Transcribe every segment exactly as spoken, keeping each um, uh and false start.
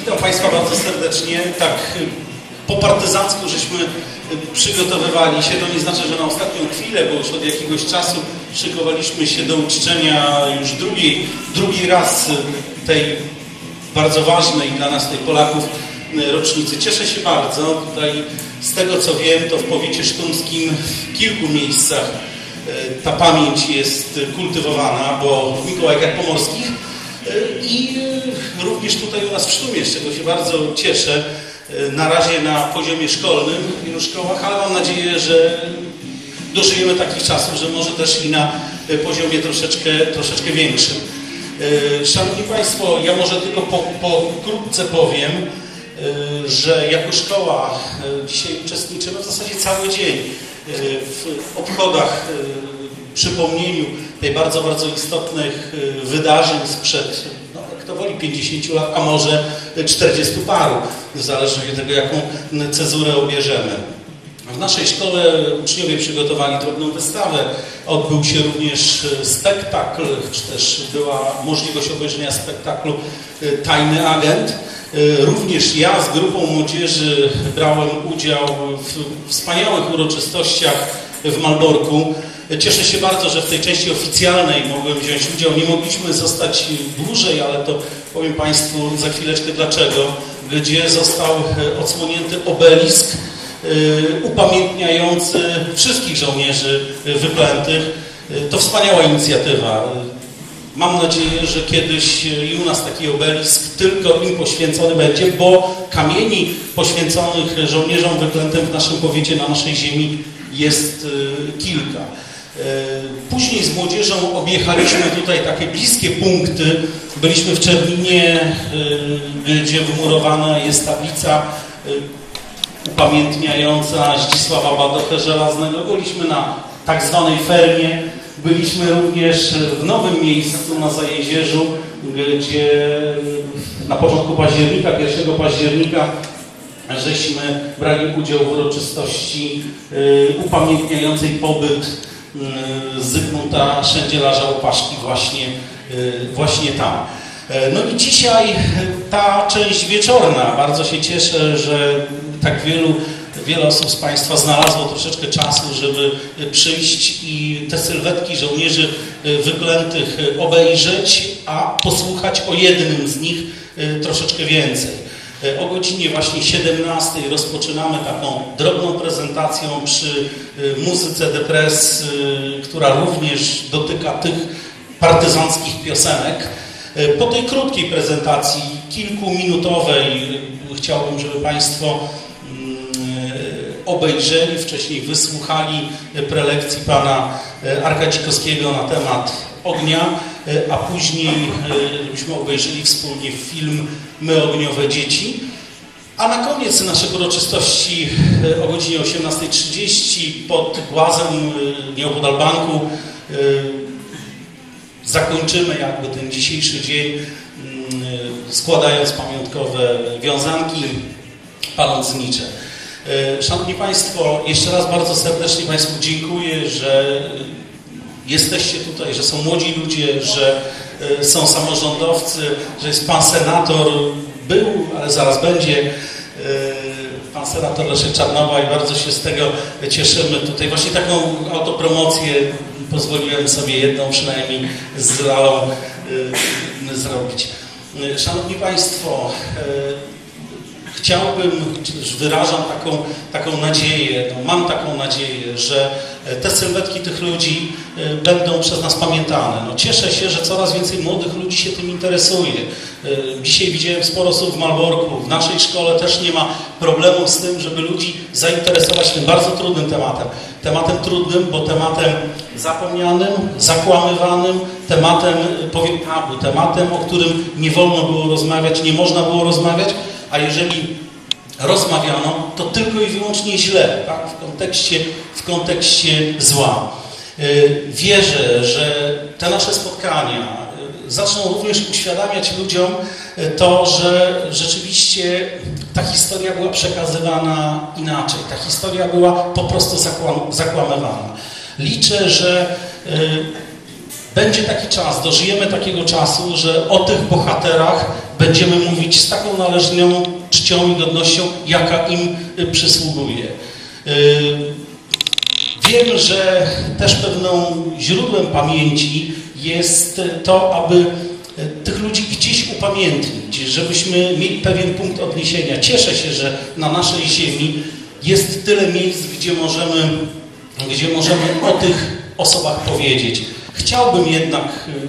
Witam Państwa bardzo serdecznie. Tak po partyzancku żeśmy przygotowywali się. To nie znaczy, że na ostatnią chwilę, bo już od jakiegoś czasu szykowaliśmy się do uczczenia już drugi, drugi raz tej bardzo ważnej dla nas, tej Polaków, rocznicy. Cieszę się bardzo. Tutaj z tego co wiem, to w powiecie sztumskim w kilku miejscach ta pamięć jest kultywowana, bo w Mikołajkach Pomorskich i również tutaj u nas w Sztumie, z czego się bardzo cieszę. Na razie na poziomie szkolnym w wielu szkołach, ale mam nadzieję, że dożyjemy takich czasów, że może też i na poziomie troszeczkę, troszeczkę większym. Szanowni Państwo, ja może tylko po, pokrótce powiem, że jako szkoła dzisiaj uczestniczymy w zasadzie cały dzień w obchodach, przypomnieniu tej bardzo, bardzo istotnych wydarzeń sprzed, no, jak to woli, pięćdziesięciu lat, a może czterdziestu paru, zależy od tego, jaką cezurę obierzemy. W naszej szkole uczniowie przygotowali drobną wystawę, odbył się również spektakl, czy też była możliwość obejrzenia spektaklu Tajny Agent. Również ja z grupą młodzieży brałem udział w wspaniałych uroczystościach w Malborku. Cieszę się bardzo, że w tej części oficjalnej mogłem wziąć udział. Nie mogliśmy zostać dłużej, ale to powiem Państwu za chwileczkę dlaczego, gdzie został odsłonięty obelisk upamiętniający wszystkich żołnierzy wyklętych. To wspaniała inicjatywa. Mam nadzieję, że kiedyś i u nas taki obelisk tylko im poświęcony będzie, bo kamieni poświęconych żołnierzom wyklętym w naszym powiecie, na naszej ziemi jest kilka. Później z młodzieżą objechaliśmy tutaj takie bliskie punkty. Byliśmy w Czerninie, gdzie wymurowana jest tablica upamiętniająca Zdzisława Badochę Żelaznego. Byliśmy na tak zwanej fermie. Byliśmy również w nowym miejscu na Zajezierzu, gdzie na początku października, pierwszego października, żeśmy brali udział w uroczystości upamiętniającej pobyt Zygmunta Szędzielarza Łopaszki właśnie, właśnie tam. No i dzisiaj ta część wieczorna. Bardzo się cieszę, że tak wielu, wiele osób z Państwa znalazło troszeczkę czasu, żeby przyjść i te sylwetki żołnierzy wyklętych obejrzeć, a posłuchać o jednym z nich troszeczkę więcej. O godzinie właśnie siedemnastej rozpoczynamy taką drobną prezentacją przy muzyce Depres, która również dotyka tych partyzanckich piosenek. Po tej krótkiej prezentacji, kilkuminutowej, chciałbym, żeby Państwo obejrzeli, wcześniej wysłuchali prelekcji pana Arka Dzikowskiego na temat ognia, a później żebyśmy obejrzeli wspólnie film My ogniowe dzieci. A na koniec naszych uroczystości o godzinie osiemnastej trzydzieści pod głazem nieopodal banku zakończymy jakby ten dzisiejszy dzień, składając pamiątkowe wiązanki, paląc znicze. Szanowni Państwo, jeszcze raz bardzo serdecznie Państwu dziękuję, że jesteście tutaj, że są młodzi ludzie, że są samorządowcy, że jest pan senator, był, ale zaraz będzie pan senator Leszek Czarnobaj. Bardzo się z tego cieszymy. Tutaj właśnie taką autopromocję pozwoliłem sobie jedną przynajmniej z Lalą zrobić. Szanowni Państwo, chciałbym, czy też wyrażam taką, taką nadzieję, no mam taką nadzieję, że te sylwetki tych ludzi będą przez nas pamiętane. No cieszę się, że coraz więcej młodych ludzi się tym interesuje. Dzisiaj widziałem sporo osób w Malborku. W naszej szkole też nie ma problemu z tym, żeby ludzi zainteresować tym bardzo trudnym tematem. Tematem trudnym, bo tematem zapomnianym, zakłamywanym, tematem, powiem tabu, tematem, o którym nie wolno było rozmawiać, nie można było rozmawiać, a jeżeli rozmawiano, to tylko i wyłącznie źle, tak? w, kontekście, w kontekście zła. Wierzę, że te nasze spotkania zaczną również uświadamiać ludziom to, że rzeczywiście ta historia była przekazywana inaczej. Ta historia była po prostu zakłam, zakłamywana. Liczę, że będzie taki czas, dożyjemy takiego czasu, że o tych bohaterach będziemy mówić z taką należną czcią i godnością, jaka im przysługuje. Wiem, że też pewną źródłem pamięci jest to, aby tych ludzi gdzieś upamiętnić, żebyśmy mieli pewien punkt odniesienia. Cieszę się, że na naszej ziemi jest tyle miejsc, gdzie możemy, gdzie możemy o tych osobach powiedzieć. Chciałbym jednak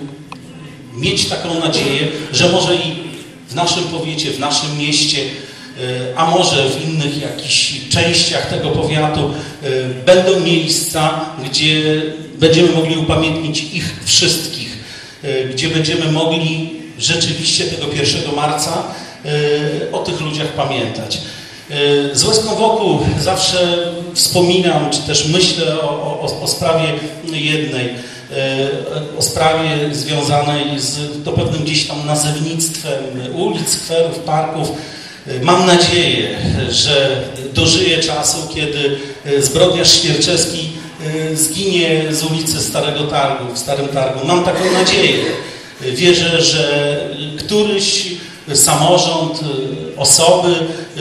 mieć taką nadzieję, że może i w naszym powiecie, w naszym mieście, a może w innych jakichś częściach tego powiatu będą miejsca, gdzie będziemy mogli upamiętnić ich wszystkich, gdzie będziemy mogli rzeczywiście tego pierwszego marca o tych ludziach pamiętać. Z łezką wokół zawsze wspominam, czy też myślę o, o, o sprawie jednej, o sprawie związanej z to pewnym gdzieś tam nazewnictwem ulic, skwerów, parków. Mam nadzieję, że dożyję czasu, kiedy zbrodniarz Świerczewski zginie z ulicy Starego Targu, w Starym Targu. Mam taką nadzieję. Wierzę, że któryś samorząd, osoby,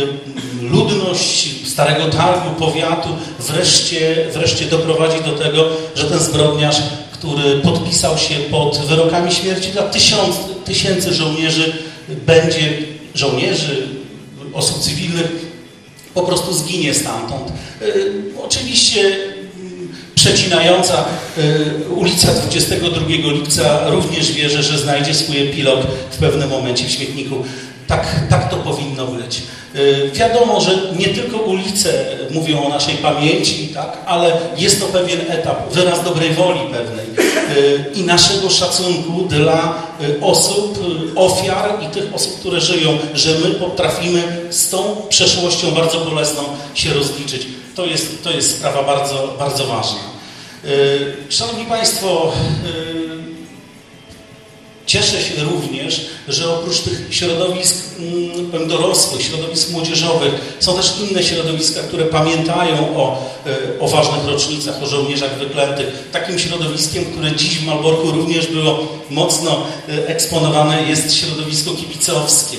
ludność Starego Targu, powiatu wreszcie, wreszcie doprowadzi do tego, że ten zbrodniarz, który podpisał się pod wyrokami śmierci dla tysiąc, tysięcy żołnierzy, będzie żołnierzy, osób cywilnych, po prostu zginie stamtąd. Oczywiście przecinająca ulica dwudziestego drugiego lipca również wierzę, że znajdzie swój epilog w pewnym momencie w śmietniku. Tak, tak to powinno być. Wiadomo, że nie tylko ulice mówią o naszej pamięci, tak, ale jest to pewien etap, wyraz dobrej woli pewnej i naszego szacunku dla osób, ofiar i tych osób, które żyją, że my potrafimy z tą przeszłością bardzo bolesną się rozliczyć. To jest, to jest sprawa bardzo, bardzo ważna. Szanowni Państwo, cieszę się również, że oprócz tych środowisk mm, dorosłych, środowisk młodzieżowych, są też inne środowiska, które pamiętają o, o ważnych rocznicach, o żołnierzach wyklętych. Takim środowiskiem, które dziś w Malborku również było mocno eksponowane, jest środowisko kibicowskie.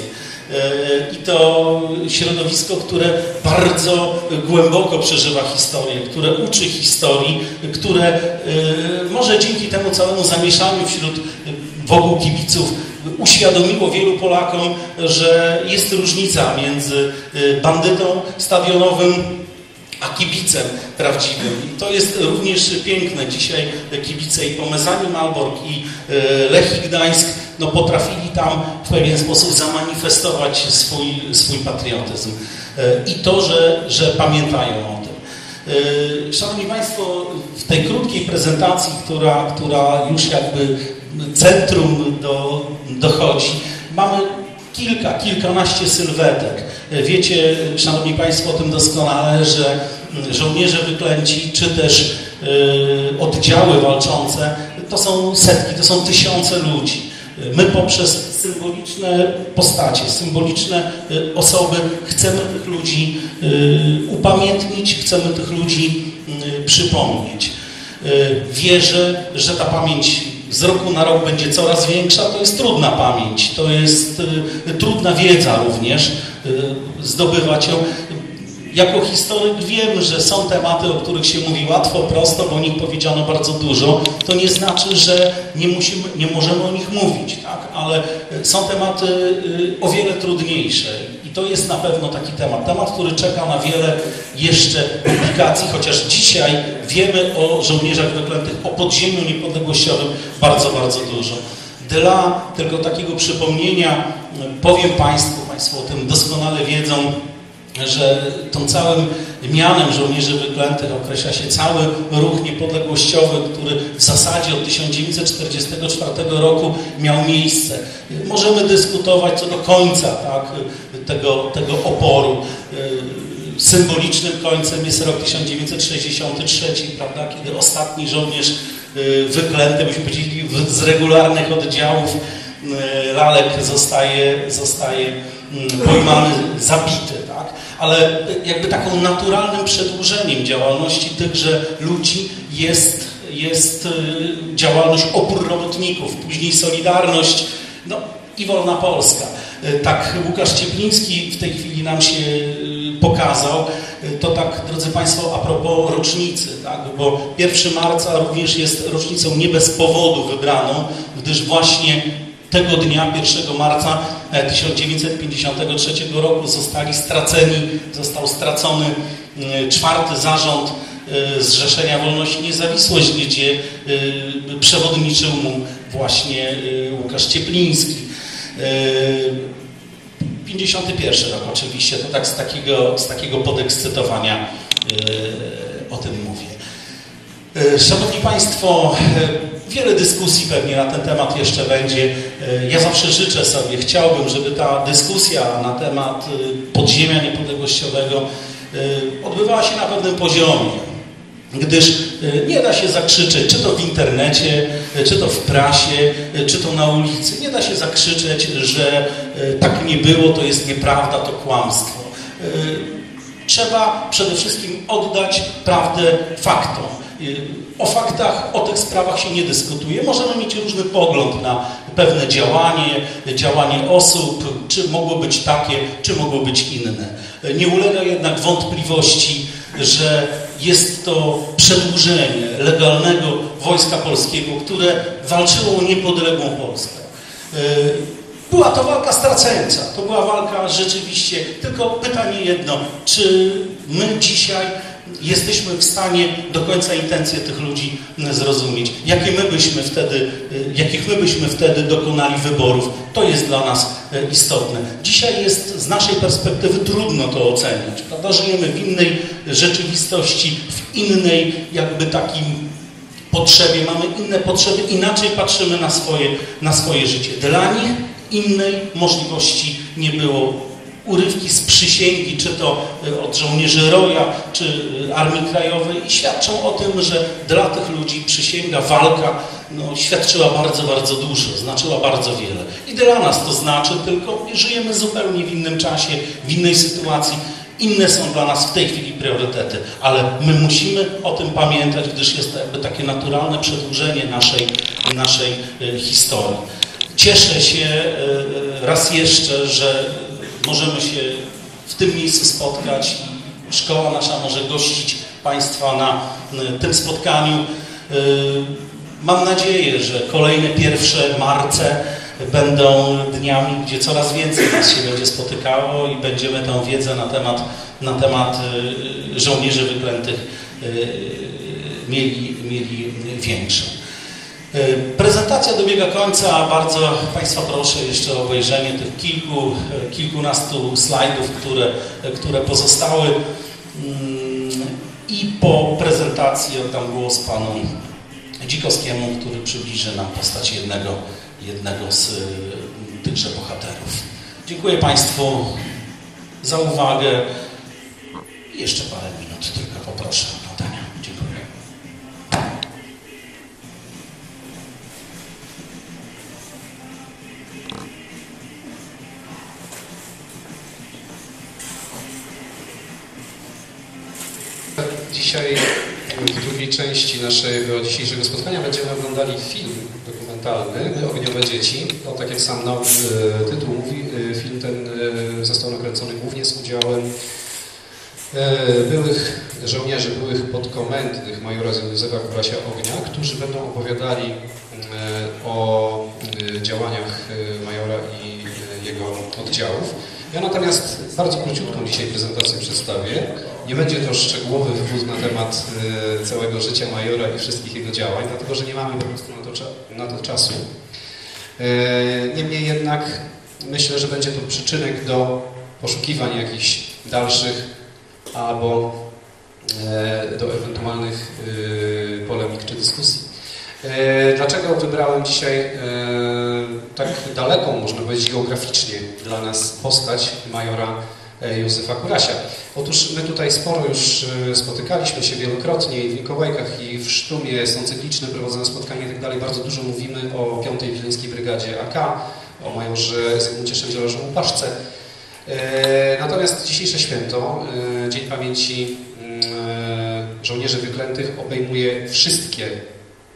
I to środowisko, które bardzo głęboko przeżywa historię, które uczy historii, które może dzięki temu całemu zamieszaniu wśród wokół kibiców uświadomiło wielu Polakom, że jest różnica między bandytą stadionowym a kibicem prawdziwym. I to jest również piękne. Dzisiaj kibice i Pomezani Malbork, i Lechii Gdańsk no, potrafili tam w pewien sposób zamanifestować swój, swój patriotyzm. I to, że, że pamiętają o tym. Szanowni Państwo, w tej krótkiej prezentacji, która, która już jakby centrum do, dochodzi, mamy kilka, kilkanaście sylwetek. Wiecie, Szanowni Państwo, o tym doskonale, że żołnierze wyklęci, czy też y, oddziały walczące, to są setki, to są tysiące ludzi. My poprzez symboliczne postacie, symboliczne y, osoby chcemy tych ludzi y, upamiętnić, chcemy tych ludzi y, przypomnieć. Y, wierzę, że ta pamięć z roku na rok będzie coraz większa. To jest trudna pamięć, to jest y, trudna wiedza również, y, zdobywać ją. Jako historyk wiem, że są tematy, o których się mówi łatwo, prosto, bo o nich powiedziano bardzo dużo. To nie znaczy, że nie, musimy, nie możemy o nich mówić, tak? Ale są tematy y, o wiele trudniejsze. I to jest na pewno taki temat. Temat, który czeka na wiele jeszcze publikacji, chociaż dzisiaj wiemy o żołnierzach wyklętych, o podziemiu niepodległościowym bardzo, bardzo dużo. Dla tylko takiego przypomnienia powiem Państwu, Państwo o tym doskonale wiedzą, że tą całym mianem żołnierzy wyklętych określa się cały ruch niepodległościowy, który w zasadzie od tysiąc dziewięćset czterdziestego czwartego roku miał miejsce. Możemy dyskutować co do końca, tak, tego, tego oporu. Symbolicznym końcem jest rok tysiąc dziewięćset sześćdziesiąty trzeci, prawda, kiedy ostatni żołnierz wyklęty, byśmy powiedzieli, z regularnych oddziałów lalek zostaje, zostaje pojmany, zabity, tak? Ale jakby taką naturalnym przedłużeniem działalności tychże ludzi jest, jest działalność opór robotników, później Solidarność, no i Wolna Polska. tak Łukasz Ciepliński w tej chwili nam się pokazał. To tak, drodzy Państwo, a propos rocznicy, tak? Bo pierwszego marca również jest rocznicą nie bez powodu wybraną, gdyż właśnie tego dnia, pierwszego marca tysiąc dziewięćset pięćdziesiątego trzeciego roku zostali straceni, został stracony czwarty zarząd Zrzeszenia Wolność i Niezawisłość, gdzie przewodniczył mu właśnie Łukasz Ciepliński. pięćdziesiąty pierwszy rok oczywiście, to tak z takiego, z takiego podekscytowania o tym mówię. Szanowni Państwo, wiele dyskusji pewnie na ten temat jeszcze będzie. Ja zawsze życzę sobie, chciałbym, żeby ta dyskusja na temat podziemia niepodległościowego odbywała się na pewnym poziomie, gdyż nie da się zakrzyczeć, czy to w internecie, czy to w prasie, czy to na ulicy. Nie da się zakrzyczeć, że tak nie było, to jest nieprawda, to kłamstwo. Trzeba przede wszystkim oddać prawdę faktom. O faktach, o tych sprawach się nie dyskutuje. Możemy mieć różny pogląd na pewne działanie, działanie osób, czy mogło być takie, czy mogło być inne. Nie ulega jednak wątpliwości, że jest to przedłużenie legalnego Wojska Polskiego, które walczyło o niepodległą Polskę. Była to walka straceńcza, to była walka rzeczywiście, tylko pytanie jedno, czy my dzisiaj jesteśmy w stanie do końca intencje tych ludzi zrozumieć. Jakie my byśmy wtedy, jakich my byśmy wtedy dokonali wyborów, to jest dla nas istotne. Dzisiaj jest z naszej perspektywy trudno to oceniać, prawda? Żyjemy w innej rzeczywistości, w innej jakby takim potrzebie, mamy inne potrzeby, inaczej patrzymy na swoje, na swoje życie. Dla nich innej możliwości nie było. Urywki z przysięgi, czy to od żołnierzy Roja, czy Armii Krajowej, i świadczą o tym, że dla tych ludzi przysięga, walka no, świadczyła bardzo, bardzo dużo, znaczyła bardzo wiele. I dla nas to znaczy, tylko żyjemy zupełnie w innym czasie, w innej sytuacji. Inne są dla nas w tej chwili priorytety, ale my musimy o tym pamiętać, gdyż jest to jakby takie naturalne przedłużenie naszej, naszej historii. Cieszę się raz jeszcze, że możemy się w tym miejscu spotkać i szkoła nasza może gościć Państwa na tym spotkaniu. Mam nadzieję, że kolejne pierwsze marce będą dniami, gdzie coraz więcej nas się będzie spotykało i będziemy tę wiedzę na temat, na temat żołnierzy wyklętych mieli, mieli większą. Prezentacja dobiega końca. Bardzo Państwa proszę jeszcze o obejrzenie tych kilku, kilkunastu slajdów, które, które pozostały. I po prezentacji oddam głos panu Dzikowskiemu, który przybliży nam postać jednego, jednego z tychże bohaterów. Dziękuję Państwu za uwagę. I jeszcze parę minut tylko poproszę o pytania. Dziękuję. Dzisiaj w drugiej części naszego dzisiejszego spotkania będziemy oglądali film dokumentalny Ogniowe dzieci. No, tak jak sam nowy tytuł mówi, film ten został nakręcony głównie z udziałem byłych żołnierzy, byłych podkomendnych majora Józefa Kurasia Ognia, którzy będą opowiadali o działaniach majora i jego oddziałów. Ja natomiast bardzo króciutką dzisiaj prezentację przedstawię. Nie będzie to szczegółowy wywód na temat y, całego życia majora i wszystkich jego działań, dlatego że nie mamy po prostu na to, na to czasu. Y, niemniej jednak myślę, że będzie to przyczynek do poszukiwań jakichś dalszych albo y, do ewentualnych y, polemik czy dyskusji. Y, dlaczego wybrałem dzisiaj y, tak daleką, można powiedzieć geograficznie dla nas postać majora Józefa Kurasia? Otóż my tutaj sporo już spotykaliśmy się wielokrotnie i w Mikołajkach, i w Sztumie, są cykliczne prowadzone spotkania i tak dalej. Bardzo dużo mówimy o piątej Wileńskiej Brygadzie A K, o majorze Zygmuncie Szędzielorzu-Łupaszce. Natomiast dzisiejsze święto, Dzień Pamięci Żołnierzy Wyklętych, obejmuje wszystkie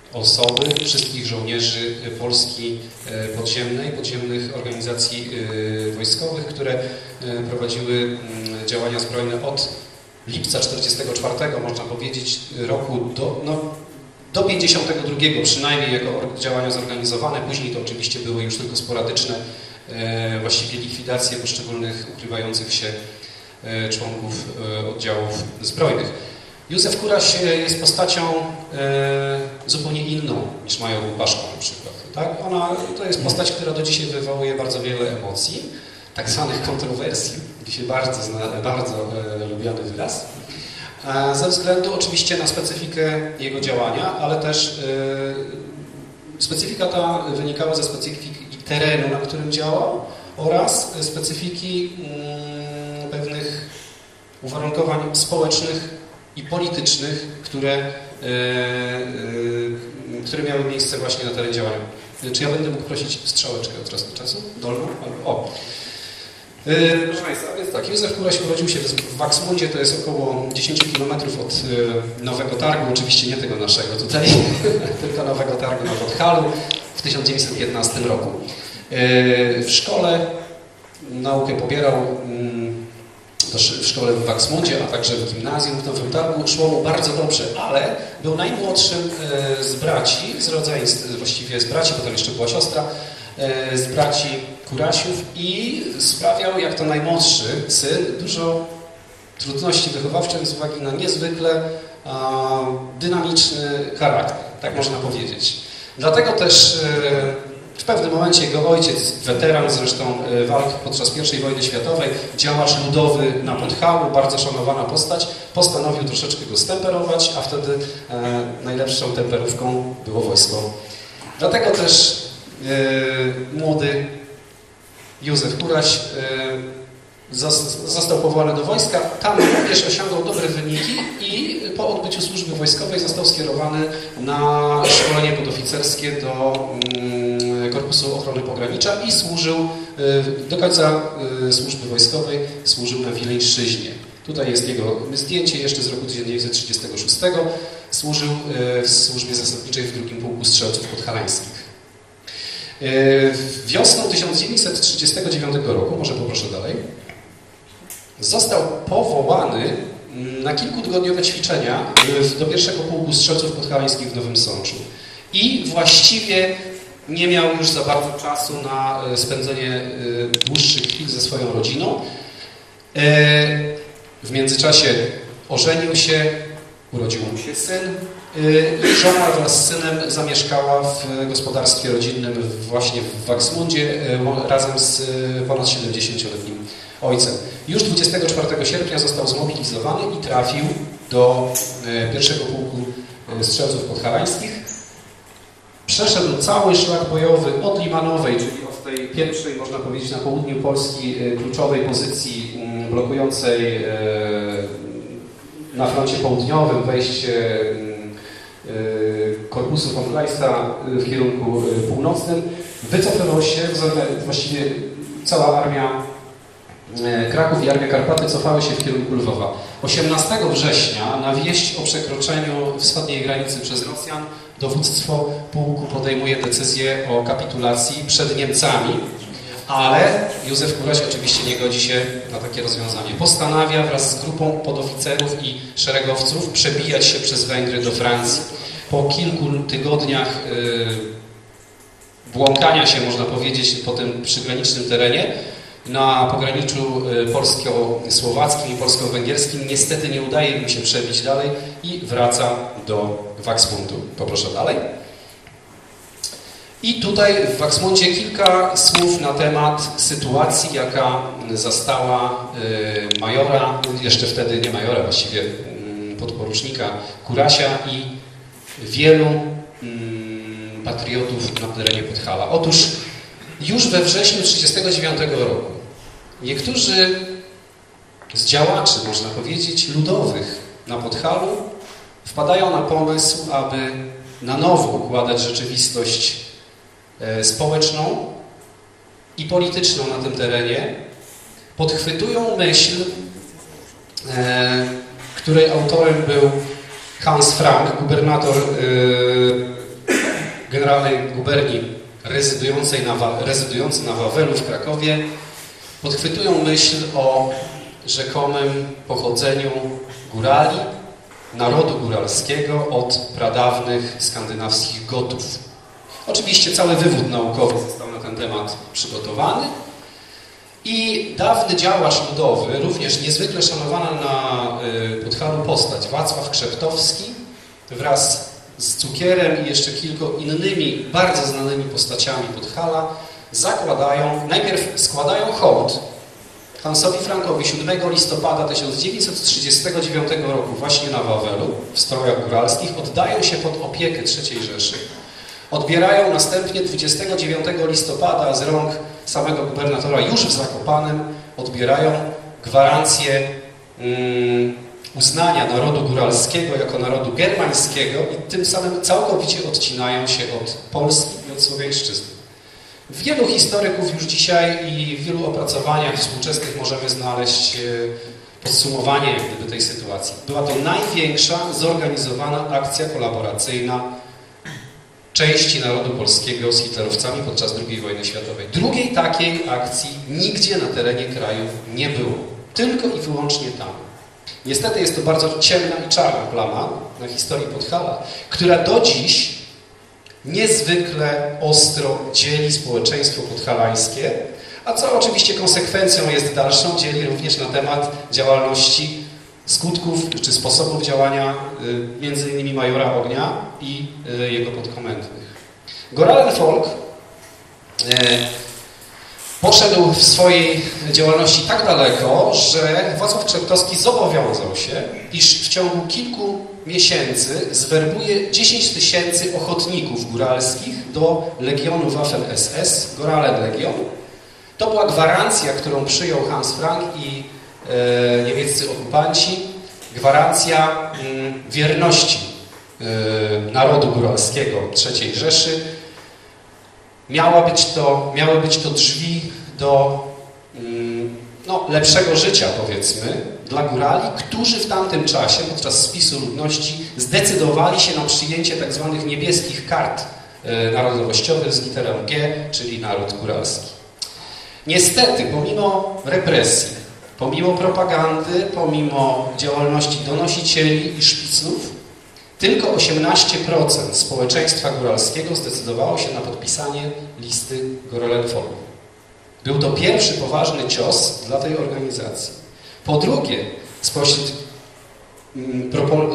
osoby, wszystkich żołnierzy Polski podziemnej, podziemnych organizacji wojskowych, które prowadziły działania zbrojne od lipca czterdziestego czwartego, można powiedzieć, roku do, no, do pięćdziesiątego drugiego przynajmniej jako działania zorganizowane. Później to oczywiście były już tylko sporadyczne, właściwie likwidacje poszczególnych ukrywających się członków oddziałów zbrojnych. Józef Kuraś jest postacią e, zupełnie inną niż major Łupaszko na przykład. Tak? Ona, to jest postać, która do dzisiaj wywołuje bardzo wiele emocji, tak zwanych kontrowersji, dzisiaj bardzo, zna, bardzo e, lubiany wyraz, e, ze względu oczywiście na specyfikę jego działania, ale też e, specyfika ta wynikała ze specyfiki terenu, na którym działał oraz specyfiki mm, pewnych uwarunkowań społecznych i politycznych, które, e, e, które miały miejsce właśnie na terenie działania. Czy ja będę mógł prosić strzałeczkę od czasu do czasu? Dolną? O. E, proszę Państwa, więc tak, Józef Kuraś urodził się w Waksmundzie, to jest około dziesięć kilometrów od e, Nowego Targu, oczywiście nie tego naszego tutaj, tylko Nowego Targu na Podhalu w tysiąc dziewięćset piętnastym roku. E, w szkole naukę pobierał mm, w szkole w Waksmundzie, a także w gimnazjum w Nowym Targu. Szło mu bardzo dobrze, ale był najmłodszym z braci, z rodzeństw, właściwie z braci, potem jeszcze była siostra, z braci Kurasiów i sprawiał, jak to najmłodszy syn, dużo trudności wychowawczych z uwagi na niezwykle a, dynamiczny charakter, tak można powiedzieć. Dlatego też w pewnym momencie jego ojciec, weteran zresztą walk podczas pierwszej wojny światowej, działacz ludowy na Podhalu, bardzo szanowana postać, postanowił troszeczkę go stemperować, a wtedy e, najlepszą temperówką było wojsko. Dlatego też e, młody Józef Kuraś e, został powołany do wojska. Tam również osiągnął dobre wyniki i po odbyciu służby wojskowej został skierowany na szkolenie podoficerskie do Korpusu Ochrony Pogranicza i służył do końca służby wojskowej, służył na Wileńszczyźnie. Tutaj jest jego zdjęcie jeszcze z roku tysiąc dziewięćset trzydziestego szóstego. Służył w służbie zasadniczej w drugim Pułku Strzelców Podhalańskich. Wiosną tysiąc dziewięćset trzydziestego dziewiątego roku, może poproszę dalej, został powołany na kilkutygodniowe ćwiczenia do pierwszego Pułku Strzelców Podhalańskich w Nowym Sączu. I właściwie nie miał już za bardzo czasu na spędzenie dłuższych chwil ze swoją rodziną. W międzyczasie ożenił się, urodził mu się syn i żona wraz z synem zamieszkała w gospodarstwie rodzinnym właśnie w Waksmundzie razem z ponad siedemdziesięcioletnim ojcem. Już dwudziestego czwartego sierpnia został zmobilizowany i trafił do pierwszego Pułku Strzelców Podhalańskich. Przeszedł cały szlak bojowy od Limanowej, czyli od tej pierwszej, można powiedzieć, na południu Polski kluczowej pozycji blokującej na froncie południowym wejście korpusu von Kleista w kierunku północnym. Wycofywał się, właściwie cała armia Kraków i Armia Karpaty cofały się w kierunku Lwowa. osiemnastego września na wieść o przekroczeniu wschodniej granicy przez Rosjan dowództwo pułku podejmuje decyzję o kapitulacji przed Niemcami, ale Józef Kuraś oczywiście nie godzi się na takie rozwiązanie. Postanawia wraz z grupą podoficerów i szeregowców przebijać się przez Węgry do Francji. Po kilku tygodniach yy, błąkania się, można powiedzieć, po tym przygranicznym terenie, na pograniczu polsko-słowackim i polsko-węgierskim niestety nie udaje mu się przebić dalej i wraca do Waksmundu. Poproszę dalej. I tutaj w Waksmundzie kilka słów na temat sytuacji, jaka zastała majora, jeszcze wtedy nie majora, właściwie podporucznika Kurasia i wielu patriotów na terenie Podhala. Otóż już we wrześniu tysiąc dziewięćset trzydziestego dziewiątego roku niektórzy z działaczy, można powiedzieć, ludowych na Podhalu wpadają na pomysł, aby na nowo układać rzeczywistość społeczną i polityczną na tym terenie. Podchwytują myśl, której autorem był Hans Frank, gubernator generalnej guberni rezydującej na, rezydujący na Wawelu w Krakowie podchwytują myśl o rzekomym pochodzeniu górali, narodu góralskiego od pradawnych skandynawskich Gotów. Oczywiście cały wywód naukowy został na ten temat przygotowany i dawny działacz ludowy, również niezwykle szanowana na Podhalu postać, Wacław Krzeptowski, wraz z Cukierem i jeszcze kilku innymi bardzo znanymi postaciami Podhala zakładają, najpierw składają hołd Hansowi Frankowi siódmego listopada tysiąc dziewięćset trzydziestego dziewiątego roku właśnie na Wawelu w strojach góralskich, oddają się pod opiekę trzeciej Rzeszy. Odbierają następnie dwudziestego dziewiątego listopada z rąk samego gubernatora już w Zakopanem, odbierają gwarancję mm, uznania narodu góralskiego jako narodu germańskiego i tym samym całkowicie odcinają się od Polski i od słowiańszczyzny. Wielu historyków już dzisiaj i w wielu opracowaniach współczesnych możemy znaleźć podsumowanie jak gdyby tej sytuacji. Była to największa zorganizowana akcja kolaboracyjna części narodu polskiego z hitlerowcami podczas drugiej wojny światowej. Drugiej takiej akcji nigdzie na terenie kraju nie było. Tylko i wyłącznie tam. Niestety jest to bardzo ciemna i czarna plama na historii Podhala, która do dziś niezwykle ostro dzieli społeczeństwo podhalańskie, a co oczywiście konsekwencją jest dalszą, dzieli również na temat działalności, skutków czy sposobów działania między innymi majora Ognia i jego podkomendnych. Goralen Folk poszedł w swojej działalności tak daleko, że Wacław Krzeptowski zobowiązał się, iż w ciągu kilku miesięcy zwerbuje dziesięć tysięcy ochotników góralskich do Legionu Waffen S S, Goralen Legion. To była gwarancja, którą przyjął Hans Frank i e, niemieccy okupanci, gwarancja mm, wierności e, narodu góralskiego trzeciej Rzeszy. Miała być to, miały być to drzwi do mm, no, lepszego życia, powiedzmy, dla górali, którzy w tamtym czasie, podczas spisu ludności, zdecydowali się na przyjęcie tak zwanych niebieskich kart e, narodowościowych z literą G, czyli naród góralski. Niestety, pomimo represji, pomimo propagandy, pomimo działalności donosicieli i szpiclów, tylko osiemnaście procent społeczeństwa góralskiego zdecydowało się na podpisanie listy Goralen Folku. Był to pierwszy poważny cios dla tej organizacji. Po drugie, spośród mm,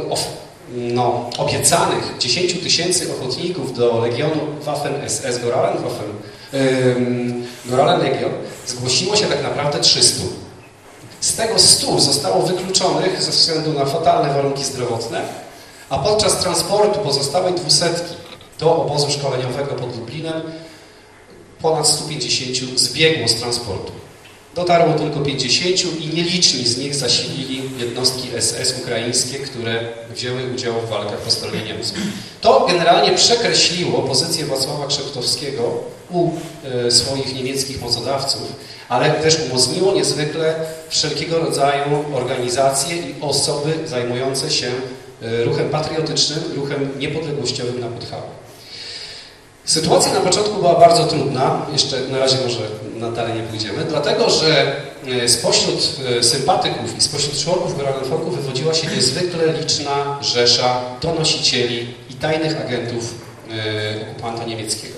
no, obiecanych dziesięć tysięcy ochotników do Legionu Waffen S S, Goralen Waffen, ym, Goralen Legion, zgłosiło się tak naprawdę trzystu. Z tego stu zostało wykluczonych ze względu na fatalne warunki zdrowotne, a podczas transportu pozostałej dwusetki do obozu szkoleniowego pod Lublinem ponad stu pięćdziesięciu zbiegło z transportu. Dotarło tylko pięćdziesięciu i nieliczni z nich zasilili jednostki S S ukraińskie, które wzięły udział w walkach po stronie Niemców. To generalnie przekreśliło pozycję Wacława Krzeptowskiego u e, swoich niemieckich mocodawców, ale też umocniło niezwykle wszelkiego rodzaju organizacje i osoby zajmujące się e, ruchem patriotycznym, ruchem niepodległościowym na Podhalu. Sytuacja na początku była bardzo trudna, jeszcze na razie może na dalej nie pójdziemy, dlatego że spośród sympatyków i spośród członków Goralen Folku wywodziła się niezwykle liczna rzesza donosicieli i tajnych agentów okupanta niemieckiego.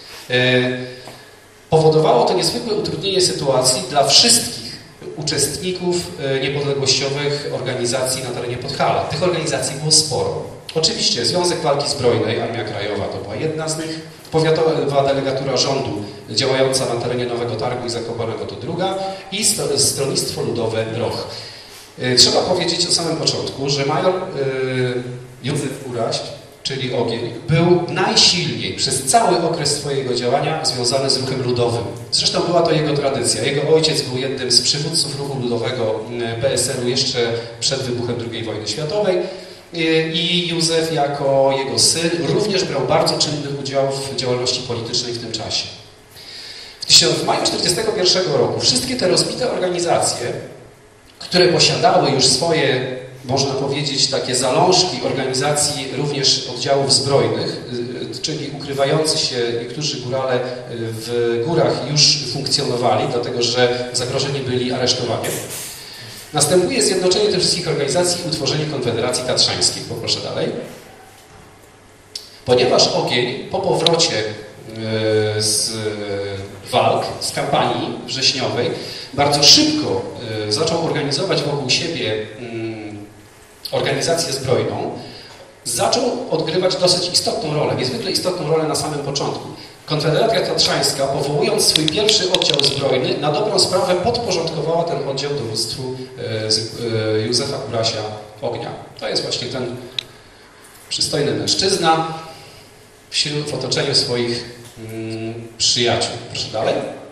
Powodowało to niezwykłe utrudnienie sytuacji dla wszystkich uczestników niepodległościowych organizacji na terenie Podhala. Tych organizacji było sporo. Oczywiście Związek Walki Zbrojnej, Armia Krajowa to była jedna z nich, powiatowa delegatura rządu działająca na terenie Nowego Targu i Zakopanego to druga i Stronnictwo Ludowe Roch. Trzeba powiedzieć o samym początku, że major Józef Uraś, czyli Ogień, był najsilniej przez cały okres swojego działania związany z ruchem ludowym. Zresztą była to jego tradycja. Jego ojciec był jednym z przywódców ruchu ludowego P S L u jeszcze przed wybuchem drugiej wojny światowej. I Józef jako jego syn również brał bardzo czynny udział w działalności politycznej w tym czasie. W maju tysiąc dziewięćset czterdziestego pierwszego roku wszystkie te rozbite organizacje, które posiadały już swoje, można powiedzieć, takie zalążki organizacji również oddziałów zbrojnych, czyli ukrywający się niektórzy górale w górach już funkcjonowali, dlatego że zagrożeni byli aresztowaniem. Następuje zjednoczenie tych wszystkich organizacji i utworzenie Konfederacji Tatrzańskiej. Poproszę dalej. Ponieważ ogień po powrocie z walk, z kampanii wrześniowej bardzo szybko zaczął organizować wokół siebie organizację zbrojną, zaczął odgrywać dosyć istotną rolę, niezwykle istotną rolę na samym początku. Konfederacja Tatrzańska, powołując swój pierwszy oddział zbrojny, na dobrą sprawę podporządkowała ten oddział dowództwu Józefa Kurasia Ognia. To jest właśnie ten przystojny mężczyzna wśród, w otoczeniu swoich mm, przyjaciół. Proszę dalej.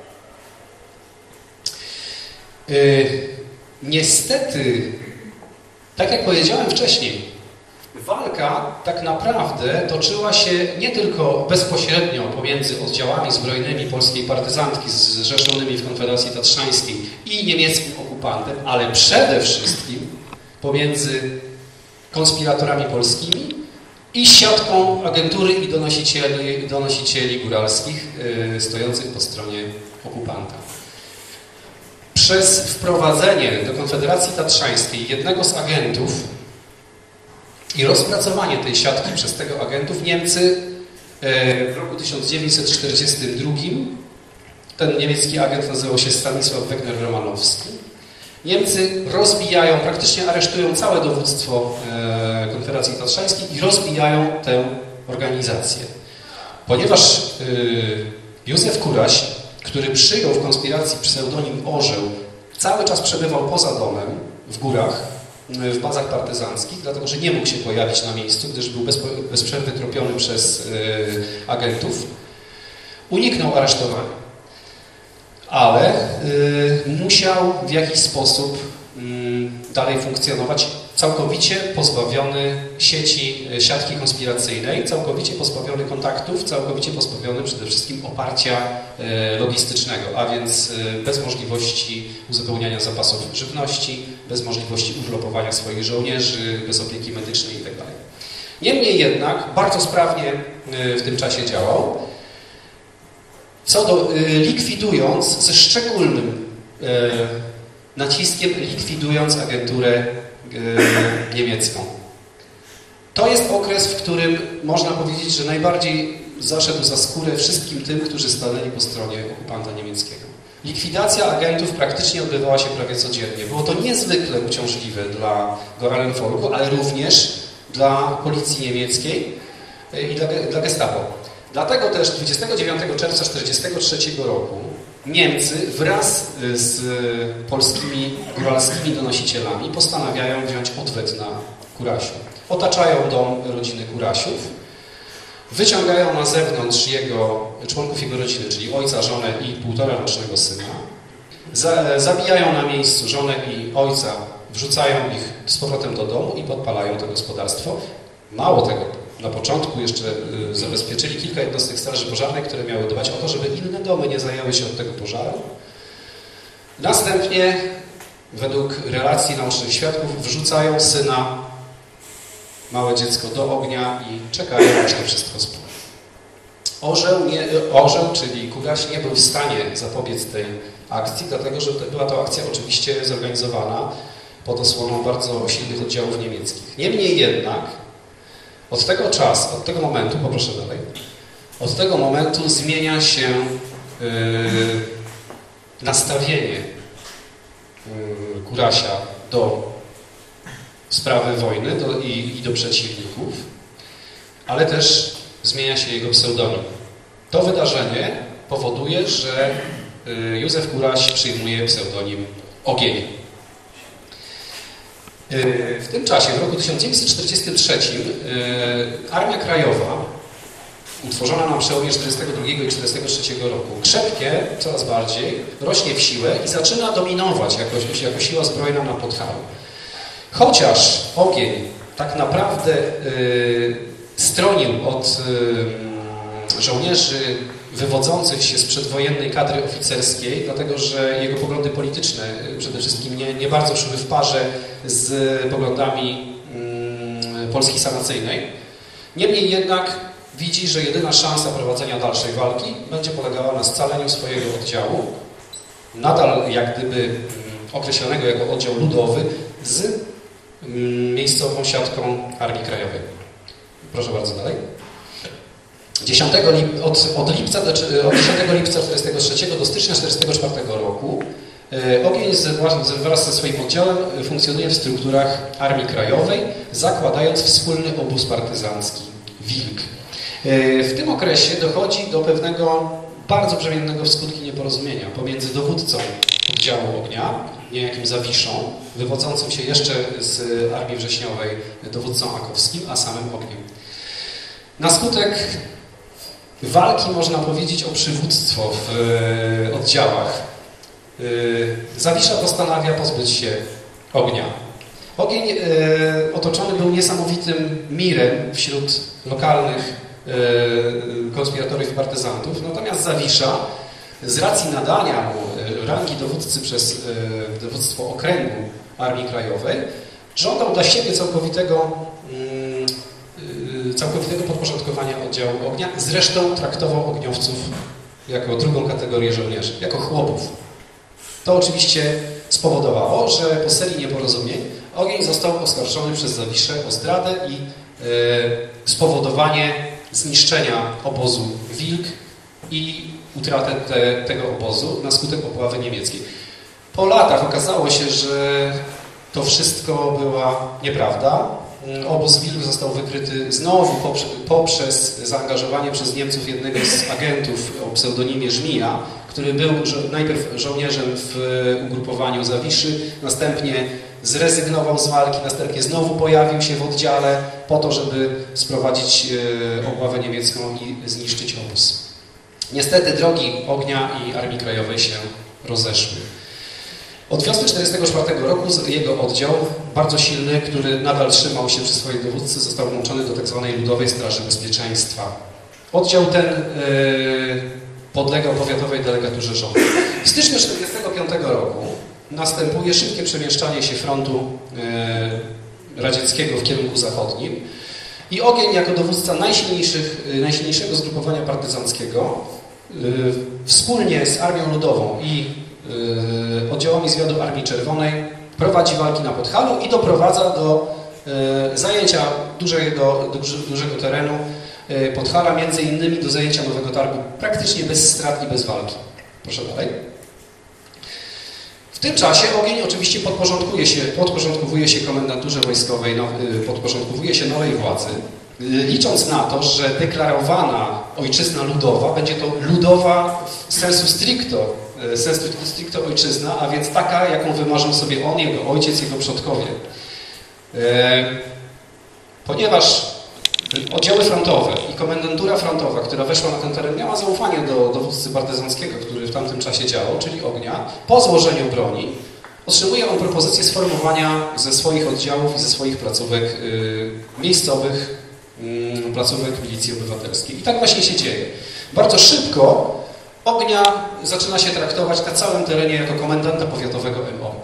Yy, niestety, tak jak powiedziałem wcześniej, walka tak naprawdę toczyła się nie tylko bezpośrednio pomiędzy oddziałami zbrojnymi polskiej partyzantki zrzeszonymi w Konfederacji Tatrzańskiej i niemieckim okupantem, ale przede wszystkim pomiędzy konspiratorami polskimi i siatką agentury i donosicieli, donosicieli góralskich yy, stojących po stronie okupanta. Przez wprowadzenie do Konfederacji Tatrzańskiej jednego z agentów i rozpracowanie tej siatki przez tego agentów Niemcy w roku tysiąc dziewięćset czterdziestym drugim, ten niemiecki agent nazywał się Stanisław Wegner-Romanowski, Niemcy rozbijają, praktycznie aresztują całe dowództwo Konfederacji Tatrzańskiej i rozbijają tę organizację. Ponieważ Józef Kuraś, który przyjął w konspiracji pseudonim Orzeł, cały czas przebywał poza domem, w górach, w bazach partyzanckich, dlatego że nie mógł się pojawić na miejscu, gdyż był bez, bez przerwy tropiony przez y, agentów. Uniknął aresztowania, ale y, musiał w jakiś sposób y, dalej funkcjonować, całkowicie pozbawiony sieci, siatki konspiracyjnej, całkowicie pozbawiony kontaktów, całkowicie pozbawiony przede wszystkim oparcia y, logistycznego, a więc y, bez możliwości uzupełniania zapasów żywności, bez możliwości urlopowania swoich żołnierzy, bez opieki medycznej itd. Niemniej jednak bardzo sprawnie y, w tym czasie działał, co do, y, likwidując ze szczególnym y, naciskiem, likwidując agenturę niemiecką. To jest okres, w którym można powiedzieć, że najbardziej zaszedł za skórę wszystkim tym, którzy stanęli po stronie okupanta niemieckiego. Likwidacja agentów praktycznie odbywała się prawie codziennie. Było to niezwykle uciążliwe dla Goralen-Folku, ale również dla policji niemieckiej i dla, dla Gestapo. Dlatego też dwudziestego dziewiątego czerwca tysiąc dziewięćset czterdziestego trzeciego roku Niemcy wraz z polskimi góralskimi donosicielami postanawiają wziąć odwet na Kurasiu. Otaczają dom rodziny Kurasiów, wyciągają na zewnątrz jego, członków jego rodziny, czyli ojca, żonę i półtora rocznego syna. Za, zabijają na miejscu żonę i ojca, wrzucają ich z powrotem do domu i podpalają to gospodarstwo. Mało tego, na początku jeszcze y, zabezpieczyli kilka jednostek straży pożarnej, które miały dbać o to, żeby inne domy nie zajęły się od tego pożaru. Następnie, według relacji naocznych świadków, wrzucają syna, małe dziecko, do ognia i czekają, aż to wszystko spłynie. Orzeł, nie, orzeł, czyli Kuraś, nie był w stanie zapobiec tej akcji, dlatego że była to akcja oczywiście zorganizowana pod osłoną bardzo silnych oddziałów niemieckich. Niemniej jednak od tego czasu, od tego momentu, poproszę dalej, od tego momentu zmienia się yy, nastawienie yy, Kurasia do sprawy wojny do, i, i do przeciwników, ale też zmienia się jego pseudonim. To wydarzenie powoduje, że yy, Józef Kuraś przyjmuje pseudonim Ogień. W tym czasie, w roku tysiąc dziewięćset czterdziestym trzecim, Armia Krajowa, utworzona na przełomie czterdziestego drugiego i czterdziestego trzeciego roku, krzepkie coraz bardziej, rośnie w siłę i zaczyna dominować jako, jako siła zbrojna na Podhalu. Chociaż ogień tak naprawdę y, stronił od y, żołnierzy wywodzących się z przedwojennej kadry oficerskiej, dlatego że jego poglądy polityczne przede wszystkim nie, nie bardzo szły w parze z poglądami mm, Polski sanacyjnej. Niemniej jednak widzi, że jedyna szansa prowadzenia dalszej walki będzie polegała na scaleniu swojego oddziału, nadal jak gdyby określonego jako oddział ludowy, z miejscową siatką Armii Krajowej. Proszę bardzo dalej. dziesiątego lip, od, od, lipca do, od dziesiątego lipca tysiąc dziewięćset czterdziestego trzeciego do stycznia tysiąc dziewięćset czterdziestego czwartego roku e, ogień z, wraz ze swoim oddziałem funkcjonuje w strukturach Armii Krajowej, zakładając wspólny obóz partyzancki Wilk. E, w tym okresie dochodzi do pewnego bardzo brzemiennego w skutki nieporozumienia pomiędzy dowódcą oddziału ognia, niejakim Zawiszą, wywodzącym się jeszcze z Armii Wrześniowej dowódcą Akowskim, a samym ogniem. Na skutek walki, można powiedzieć, o przywództwo w e, oddziałach, e, Zawisza postanawia pozbyć się ognia. Ogień e, otoczony był niesamowitym mirem wśród lokalnych e, konspiratorów i partyzantów, natomiast Zawisza z racji nadania mu rangi dowódcy przez e, dowództwo okręgu Armii Krajowej żądał dla siebie całkowitego mm, całkowitego podporządkowania oddziału ognia. Zresztą traktował ogniowców jako drugą kategorię żołnierzy, jako chłopów. To oczywiście spowodowało, że po serii nieporozumień ogień został oskarżony przez Zawiszę o zdradę i e, spowodowanie zniszczenia obozu Wilk i utratę te, tego obozu na skutek obławy niemieckiej. Po latach okazało się, że to wszystko była nieprawda. Obóz Wilk został wykryty znowu poprzez, poprzez zaangażowanie przez Niemców jednego z agentów o pseudonimie Żmija, który był żo najpierw żołnierzem w ugrupowaniu Zawiszy, następnie zrezygnował z walki, następnie znowu pojawił się w oddziale po to, żeby sprowadzić e, obławę niemiecką i zniszczyć obóz. Niestety drogi ognia i Armii Krajowej się rozeszły. Od wiosny tysiąc dziewięćset czterdziestego czwartego roku jego oddział, bardzo silny, który nadal trzymał się przy swojej dowódcy, został włączony do tzw. Ludowej Straży Bezpieczeństwa. Oddział ten yy, podlegał powiatowej delegaturze rządu. W styczniu tysiąc dziewięćset czterdziestego piątego roku następuje szybkie przemieszczanie się frontu yy, radzieckiego w kierunku zachodnim i ogień jako dowódca najsilniejszych, yy, najsilniejszego zgrupowania partyzanckiego yy, wspólnie z Armią Ludową i oddziałami zwiadu Armii Czerwonej prowadzi walki na Podhalu i doprowadza do e, zajęcia dużego, dużego terenu e, Podhala, między innymi do zajęcia Nowego Targu praktycznie bez strat i bez walki. Proszę dalej. W tym czasie ogień oczywiście podporządkuje się, podporządkowuje się komendanturze wojskowej, no, podporządkuje się nowej władzy, licząc na to, że deklarowana ojczyzna ludowa będzie to ludowa w sensu stricto, sensu stricto ojczyzna, a więc taka, jaką wymarzył sobie on, jego ojciec, jego przodkowie. Ponieważ oddziały frontowe i komendantura frontowa, która weszła na ten teren, miała zaufanie do dowódcy partyzanckiego, który w tamtym czasie działał, czyli ognia, po złożeniu broni otrzymuje on propozycję sformowania ze swoich oddziałów i ze swoich placówek y, miejscowych y, placówek milicji obywatelskiej. I tak właśnie się dzieje. Bardzo szybko ognia zaczyna się traktować na całym terenie jako komendanta powiatowego M O.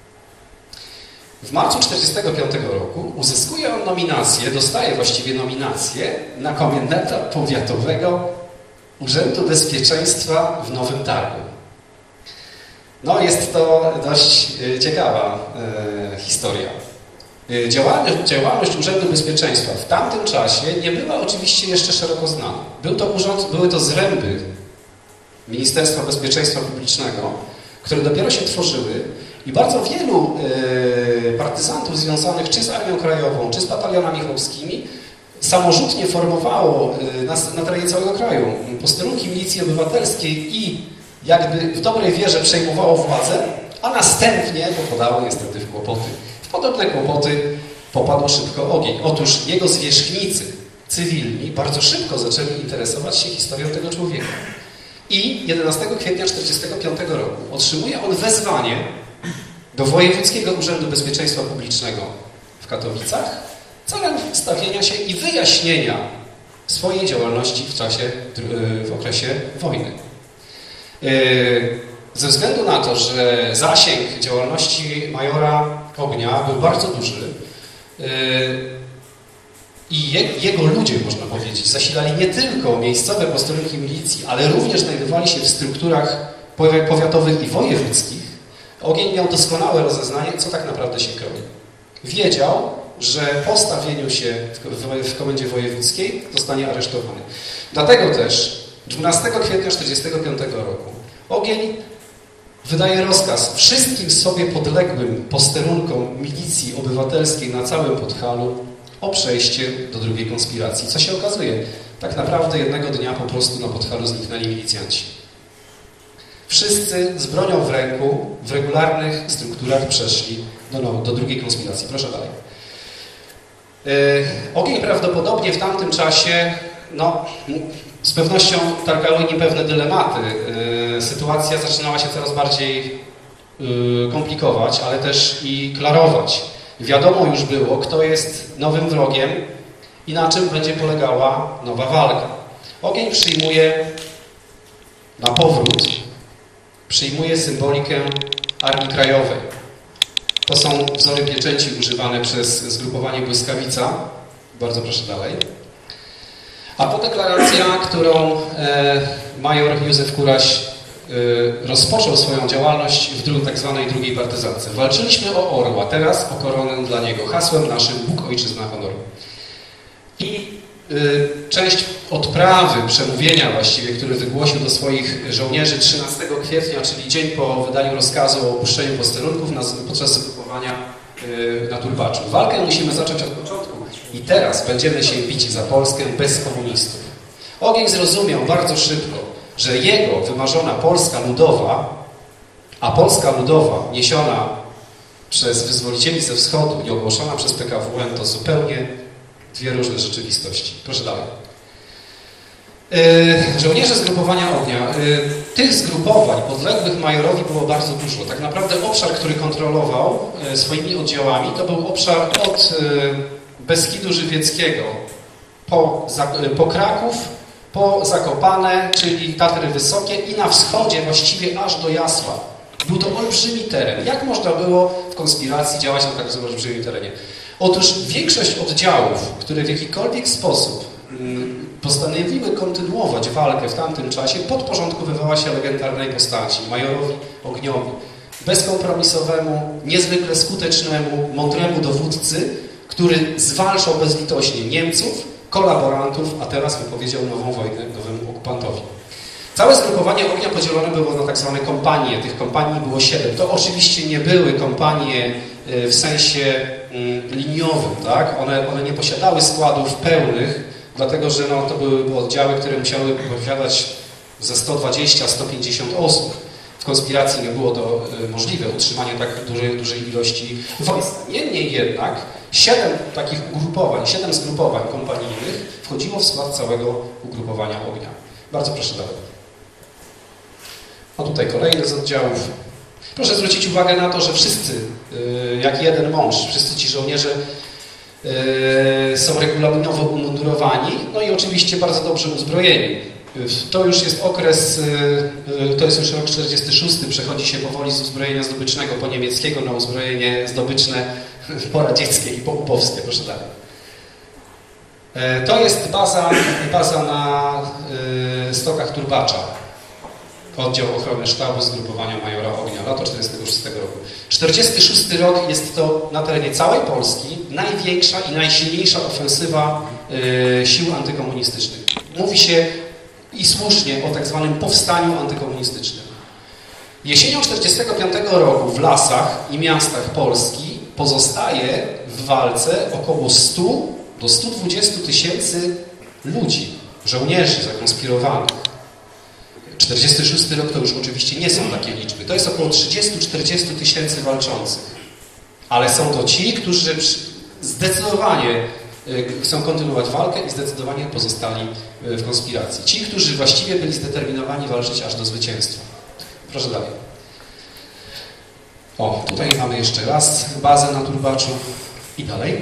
W marcu tysiąc dziewięćset czterdziestego piątego roku uzyskuje on nominację, dostaje właściwie nominację na komendanta powiatowego Urzędu Bezpieczeństwa w Nowym Targu. No jest to dość ciekawa e, historia. Działalność, działalność Urzędu Bezpieczeństwa w tamtym czasie nie była oczywiście jeszcze szeroko znana. Był to urząd, były to zręby Ministerstwa Bezpieczeństwa Publicznego, które dopiero się tworzyły i bardzo wielu e, partyzantów związanych czy z Armią Krajową, czy z batalionami chłopskimi samorzutnie formowało e, na, na terenie całego kraju posterunki milicji obywatelskiej i jakby w dobrej wierze przejmowało władzę, a następnie popadało niestety w kłopoty. W podobne kłopoty popadł szybko ogień. Otóż jego zwierzchnicy cywilni bardzo szybko zaczęli interesować się historią tego człowieka. I jedenastego kwietnia tysiąc dziewięćset czterdziestego piątego roku otrzymuje on wezwanie do Wojewódzkiego Urzędu Bezpieczeństwa Publicznego w Katowicach celem stawienia się i wyjaśnienia swojej działalności w czasie, w okresie wojny. Ze względu na to, że zasięg działalności majora Ognia był bardzo duży i je, jego ludzie, można powiedzieć, zasilali nie tylko miejscowe posterunki milicji, ale również znajdowali się w strukturach powiatowych i wojewódzkich, ogień miał doskonałe rozeznanie, co tak naprawdę się kroi. Wiedział, że po stawieniu się w, w, w komendzie wojewódzkiej zostanie aresztowany. Dlatego też dwunastego kwietnia tysiąc dziewięćset czterdziestego piątego roku ogień wydaje rozkaz wszystkim sobie podległym posterunkom milicji obywatelskiej na całym Podhalu o przejście do drugiej konspiracji. Co się okazuje? Tak naprawdę jednego dnia po prostu na Podhalu zniknęli milicjanci. Wszyscy z bronią w ręku w regularnych strukturach przeszli do, no, do drugiej konspiracji. Proszę dalej. Yy, ogień prawdopodobnie w tamtym czasie, no, z pewnością targały nim pewne dylematy. Yy, sytuacja zaczynała się coraz bardziej yy, komplikować, ale też i klarować. Wiadomo już było, kto jest nowym wrogiem i na czym będzie polegała nowa walka. Ogień przyjmuje na powrót, przyjmuje symbolikę Armii Krajowej. To są wzory pieczęci używane przez zgrupowanie Błyskawica. Bardzo proszę dalej. A to deklaracja, którą e, major Józef Kuraś e, rozpoczął swoją działalność w dru, tak zwanej drugiej partyzance. Walczyliśmy o orła, teraz o koronę dla niego. Hasłem naszym Bóg, Ojczyzna, honor. I e, część odprawy, przemówienia właściwie, który wygłosił do swoich żołnierzy trzynastego kwietnia, czyli dzień po wydaniu rozkazu o opuszczeniu posterunków na, podczas zgrupowania e, na Turbaczu. Walkę musimy zacząć od początku. I teraz będziemy się bić za Polskę bez komunistów. Ogień zrozumiał bardzo szybko, że jego wymarzona Polska Ludowa, a Polska Ludowa niesiona przez wyzwolicieli ze wschodu i ogłoszona przez P K W N to zupełnie dwie różne rzeczywistości. Proszę dalej. Yy, żołnierze zgrupowania ognia. Yy, tych zgrupowań podległych majorowi było bardzo dużo. Tak naprawdę obszar, który kontrolował yy, swoimi oddziałami, to był obszar od yy, Beskidu Żywieckiego po, po Kraków, po Zakopane, czyli Tatry Wysokie i na wschodzie właściwie aż do Jasła. Był to olbrzymi teren. Jak można było w konspiracji działać na tak olbrzymim terenie? Otóż większość oddziałów, które w jakikolwiek sposób postanowiły kontynuować walkę w tamtym czasie, podporządkowywała się legendarnej postaci, majorowi Ogniowi. Bezkompromisowemu, niezwykle skutecznemu, mądremu dowódcy, który zwalczał bezlitośnie Niemców, kolaborantów, a teraz wypowiedział nową wojnę nowemu okupantowi. Całe zgrupowanie ognia podzielone było na tak zwane kompanie. Tych kompanii było siedem. To oczywiście nie były kompanie w sensie liniowym, tak? One, one nie posiadały składów pełnych, dlatego że no, to były oddziały, które musiały posiadać ze sto dwadzieścia do stu pięćdziesięciu osób. W konspiracji nie było to możliwe, utrzymanie tak dużej, dużej ilości wojsk. Niemniej jednak siedem takich ugrupowań, siedem zgrupowań kompanijnych wchodziło w skład całego ugrupowania ognia. Bardzo proszę dalej. A tutaj kolejny z oddziałów. Proszę zwrócić uwagę na to, że wszyscy, jak jeden mąż, wszyscy ci żołnierze są regulaminowo umundurowani, no i oczywiście bardzo dobrze uzbrojeni. To już jest okres, to jest już rok czterdziesty szósty, przechodzi się powoli z uzbrojenia zdobycznego po niemieckiego na uzbrojenie zdobyczne poradzieckie i poupowskie. Proszę dalej. To jest baza, baza na stokach Turbacza. Oddział Ochrony Sztabu Zgrupowania Majora Ognia, lato czterdziestego szóstego roku. czterdziesty szósty rok jest to na terenie całej Polski największa i najsilniejsza ofensywa y, sił antykomunistycznych. Mówi się i słusznie o tak zwanym powstaniu antykomunistycznym. Jesienią czterdziestego piątego roku w lasach i miastach Polski pozostaje w walce około stu do stu dwudziestu tysięcy ludzi, żołnierzy zakonspirowanych. czterdziesty szósty rok to już oczywiście nie są takie liczby. To jest około trzydziestu do czterdziestu tysięcy walczących. Ale są to ci, którzy zdecydowanie chcą kontynuować walkę i zdecydowanie pozostali w konspiracji. Ci, którzy właściwie byli zdeterminowani walczyć aż do zwycięstwa. Proszę dalej. O, tutaj mamy jeszcze raz bazę na Turbaczu i dalej.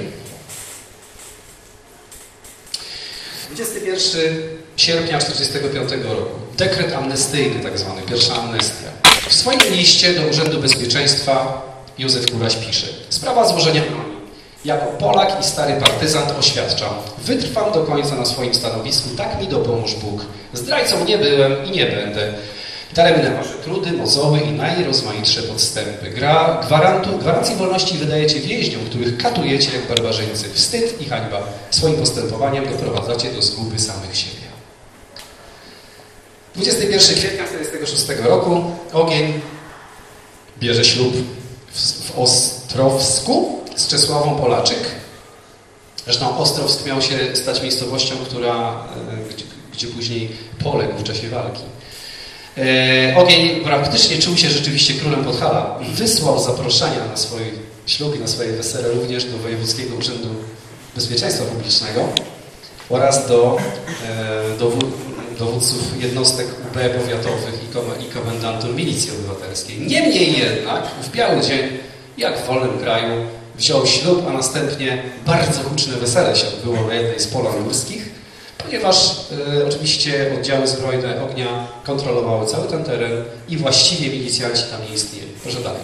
dwudziestego pierwszego sierpnia tysiąc dziewięćset czterdziestego piątego roku. Dekret amnestyjny, tak zwany, pierwsza amnestia. W swoim liście do Urzędu Bezpieczeństwa Józef Kuraś pisze: sprawa złożenia broni Jako Polak i stary partyzant oświadczam, wytrwam do końca na swoim stanowisku, tak mi dopomóż Bóg. Zdrajcą nie byłem i nie będę. Daremne wasze trudy, mozoły i najrozmaitsze podstępy. Gra, gwarantu, gwarancji wolności wydajecie więźniom, których katujecie jak barbarzyńcy. Wstyd i hańba. Swoim postępowaniem doprowadzacie do zguby samych siebie. dwudziestego pierwszego kwietnia tysiąc dziewięćset czterdziestego szóstego roku Ogień bierze ślub w, w Ostrowsku z Czesławą Polaczyk. Zresztą Ostrowsk miał się stać miejscowością, która, gdzie, gdzie później poległ w czasie walki. E, Ogień praktycznie czuł się rzeczywiście królem Podhala. Wysłał zaproszenia na swój ślub i na swoje wesele również do Wojewódzkiego Urzędu Bezpieczeństwa Publicznego oraz do e, dowód, dowódców jednostek U B powiatowych i, kom, i komendantów milicji obywatelskiej. Niemniej jednak w biały dzień, jak w wolnym kraju, wziął ślub, a następnie bardzo huczne wesele się odbyło na jednej z polan górskich, ponieważ e, oczywiście oddziały zbrojne ognia kontrolowały cały ten teren i właściwie milicjanci tam nie istnieli. Proszę dalej.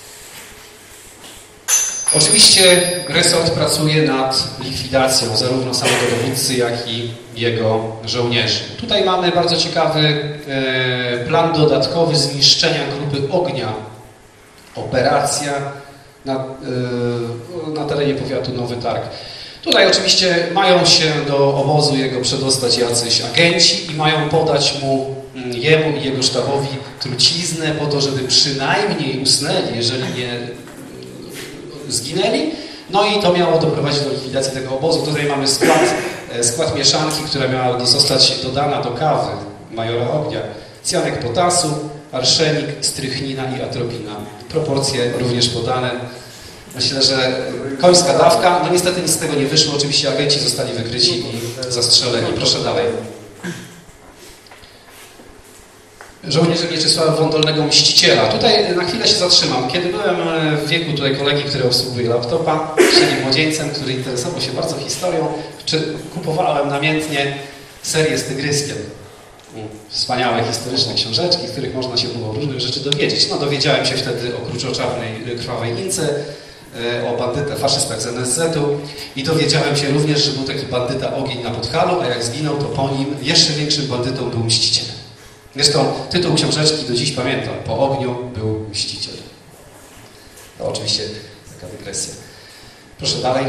Oczywiście resort pracuje nad likwidacją zarówno samego dowódcy, jak i jego żołnierzy. Tutaj mamy bardzo ciekawy e, plan dodatkowy zniszczenia grupy ognia. Operacja na, e, na terenie powiatu Nowy Targ. Tutaj oczywiście mają się do obozu jego przedostać jacyś agenci i mają podać mu, jemu i jego sztabowi truciznę po to, żeby przynajmniej usnęli, jeżeli nie zginęli. No i to miało doprowadzić do likwidacji tego obozu. Tutaj mamy skład, skład mieszanki, która miała zostać dodana do kawy majora Ognia. Cjanek potasu, arszenik, strychnina i atropina. Proporcje również podane. Myślę, że końska dawka. No niestety nic z tego nie wyszło. Oczywiście agenci zostali wykryci i zastrzeleni. Proszę dalej. Żołnierze Mieczysława Wądolnego Mściciela. Tutaj na chwilę się zatrzymam. Kiedy byłem w wieku tutaj kolegi, który obsługuje laptopa, czyli młodzieńcem, który interesował się bardzo historią, czy kupowałem namiętnie serię z Tygryskiem. Wspaniałe historyczne książeczki, w których można się było różnych rzeczy dowiedzieć. No dowiedziałem się wtedy o kruczoczarnej krwawej Ince, o bandytach, faszystach z N S Z-u i dowiedziałem się również, że był taki bandyta Ogień na Podhalu, a jak zginął, to po nim jeszcze większym bandytą był Mściciel. Zresztą tytuł książeczki do dziś pamiętam. Po ogniu był mściciel. To oczywiście taka dygresja. Proszę dalej.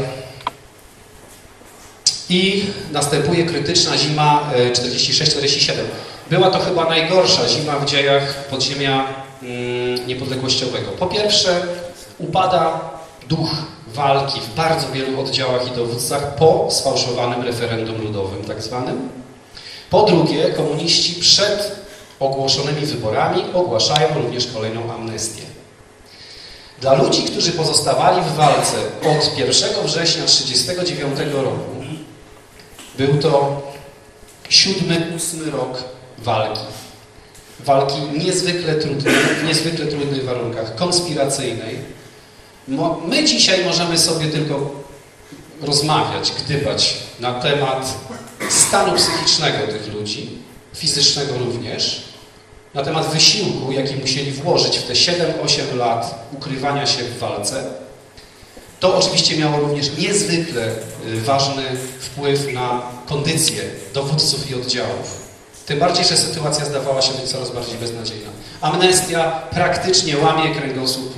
I następuje krytyczna zima czterdzieści sześć czterdzieści siedem. Była to chyba najgorsza zima w dziejach podziemia mm, niepodległościowego. Po pierwsze, upada duch walki w bardzo wielu oddziałach i dowódcach po sfałszowanym referendum ludowym tak zwanym. Po drugie, komuniści przed ogłoszonymi wyborami ogłaszają również kolejną amnestię. Dla ludzi, którzy pozostawali w walce od pierwszego września tysiąc dziewięćset trzydziestego dziewiątego roku, był to siódmy, ósmy rok walki. Walki niezwykle trudnej, w niezwykle trudnych warunkach, konspiracyjnej. My dzisiaj możemy sobie tylko rozmawiać, gdybać na temat stanu psychicznego tych ludzi, fizycznego również, na temat wysiłku, jaki musieli włożyć w te siedem osiem lat ukrywania się w walce. To oczywiście miało również niezwykle ważny wpływ na kondycję dowódców i oddziałów. Tym bardziej, że sytuacja zdawała się być coraz bardziej beznadziejna. Amnestia praktycznie łamie kręgosłup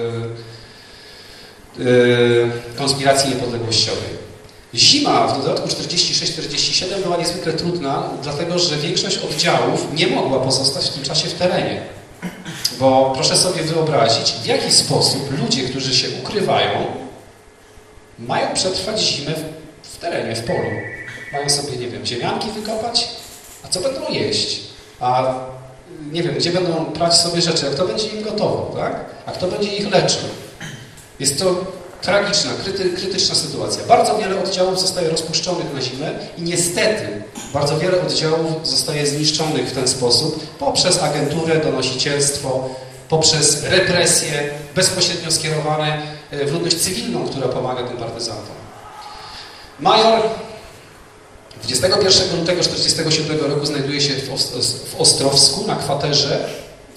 yy, yy, konspiracji niepodległościowej. Zima w dodatku czterdzieści sześć czterdzieści siedem była niezwykle trudna, dlatego że większość oddziałów nie mogła pozostać w tym czasie w terenie. Bo proszę sobie wyobrazić, w jaki sposób ludzie, którzy się ukrywają, mają przetrwać zimę w, w terenie, w polu. Mają sobie, nie wiem, ziemianki wykopać, a co będą jeść? A nie wiem, gdzie będą prać sobie rzeczy, a kto będzie im gotował, tak? A kto będzie ich leczył? Jest to tragiczna, kryty, krytyczna sytuacja. Bardzo wiele oddziałów zostaje rozpuszczonych na zimę i niestety bardzo wiele oddziałów zostaje zniszczonych w ten sposób poprzez agenturę, donosicielstwo, poprzez represje bezpośrednio skierowane w ludność cywilną, która pomaga tym partyzantom. Major dwudziestego pierwszego lutego tysiąc dziewięćset czterdziestego siódmego roku znajduje się w Ostrowsku na kwaterze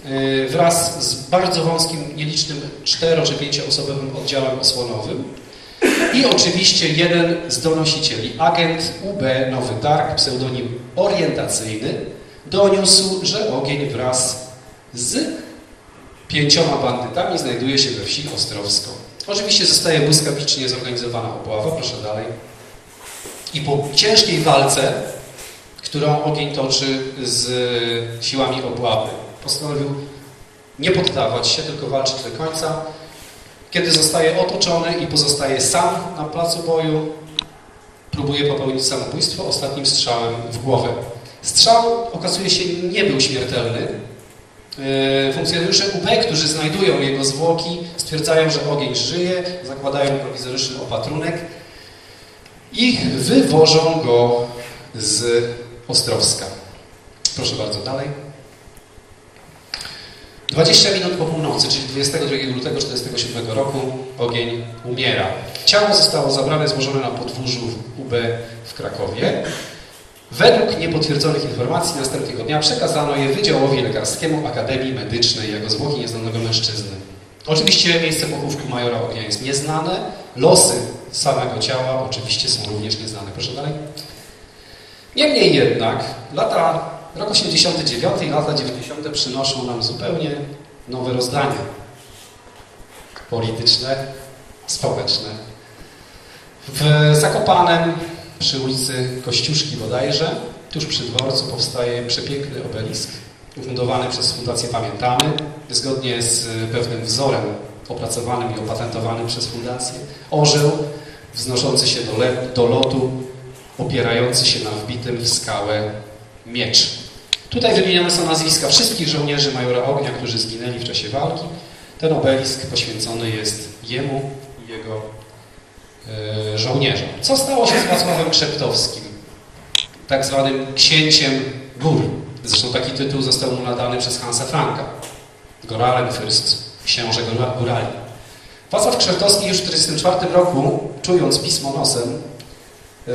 wraz z bardzo wąskim, nielicznym cztero- czy pięcioosobowym oddziałem osłonowym. I oczywiście jeden z donosicieli, agent U B Nowy Targ, pseudonim orientacyjny, doniósł, że ogień wraz z pięcioma bandytami znajduje się we wsi Ostrowsko. Oczywiście zostaje błyskawicznie zorganizowana obława, proszę dalej. I po ciężkiej walce, którą ogień toczy z siłami obławy, postanowił nie poddawać się, tylko walczyć do końca. Kiedy zostaje otoczony i pozostaje sam na placu boju, próbuje popełnić samobójstwo ostatnim strzałem w głowę. Strzał, okazuje się, nie był śmiertelny. Funkcjonariusze U B, którzy znajdują jego zwłoki, stwierdzają, że ogień żyje, zakładają prowizoryczny opatrunek i wywożą go z Ostrowska. Proszę bardzo, dalej. dwadzieścia minut po północy, czyli dwudziestego drugiego lutego tysiąc dziewięćset czterdziestego siódmego roku, ogień umiera. Ciało zostało zabrane, złożone na podwórzu U B w Krakowie. Według niepotwierdzonych informacji następnego dnia przekazano je Wydziałowi Lekarskiemu Akademii Medycznej jako zwłoki nieznanego mężczyzny. Oczywiście miejsce pochówku majora ognia jest nieznane. Losy samego ciała oczywiście są również nieznane. Proszę dalej. Niemniej jednak lata, rok osiemdziesiąty dziewiąty i lata dziewięćdziesiąte przynoszą nam zupełnie nowe rozdanie polityczne, społeczne. W Zakopanem przy ulicy Kościuszki bodajże, tuż przy dworcu, powstaje przepiękny obelisk ufundowany przez Fundację Pamiętamy, zgodnie z pewnym wzorem opracowanym i opatentowanym przez Fundację. Orzeł wznoszący się do, do lotu, opierający się na wbitym w skałę miecz. Tutaj wymienione są nazwiska wszystkich żołnierzy majora ognia, którzy zginęli w czasie walki. Ten obelisk poświęcony jest jemu i jego e, żołnierzom. Co stało się z Wacławem Krzeptowskim, tak zwanym księciem gór? Zresztą taki tytuł został mu nadany przez Hansa Franka. Goralenfürst, książę górali. Wacław Krzeptowski już w tysiąc dziewięćset czterdziestym czwartym roku, czując pismo nosem, e,